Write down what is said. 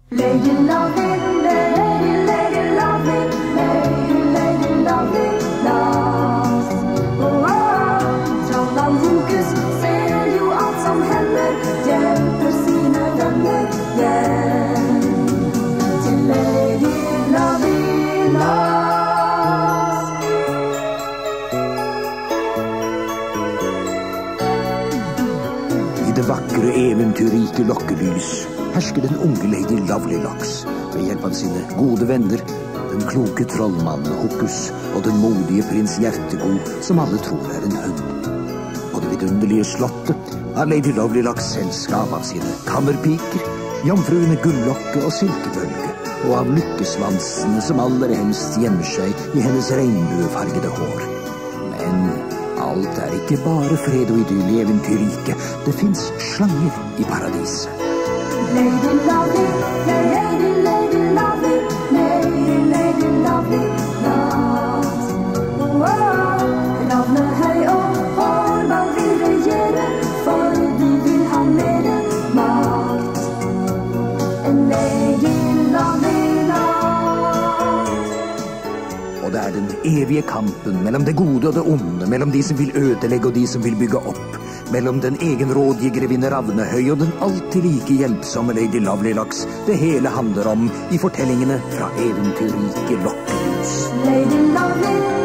Lady Lovely, Lady, Lady Lovely, Lady, Lady Lovely, Loves. Trallan Rukus ser jo alt som hender, hjelper sine venner hjem til Lady Lovely, Loves. I det vakre eventyrrike lokkelys hersker den unge Lady Lovelylocks ved hjelp av sine gode venner, den kloke trollmannen Hokus og den modige prins Hjertegod, som alle tror er en hund. På det vidunderlige slottet har Lady Lovelylocks selskap av sine kammerpiker, jomfruene Gullokke og Silkebølge, og av lykkesvansene som aller helst gjemmer seg i hennes regnbuefargede hår. Men alt er ikke bare fred og idyll i eventyrriket. Det finnes slanger i paradiset. Lady Lovely, Lady, Lady Lovely, Lady, Lady Lovely, Loves. Ravne høy og hårball vil regjere, for de vil ha mere makt. En Lady Lovely, Loves. Og det er den evige kampen mellom det gode og det onde, mellom de som vil ødelegge og de som vil bygge opp, mellom den egenrådige grevinne Ravnehøy og den alltid like hjelpsomme Lady Lovelylocks det hele handler om i fortellingene fra eventyrrike Lokkelys. Lady Lovely,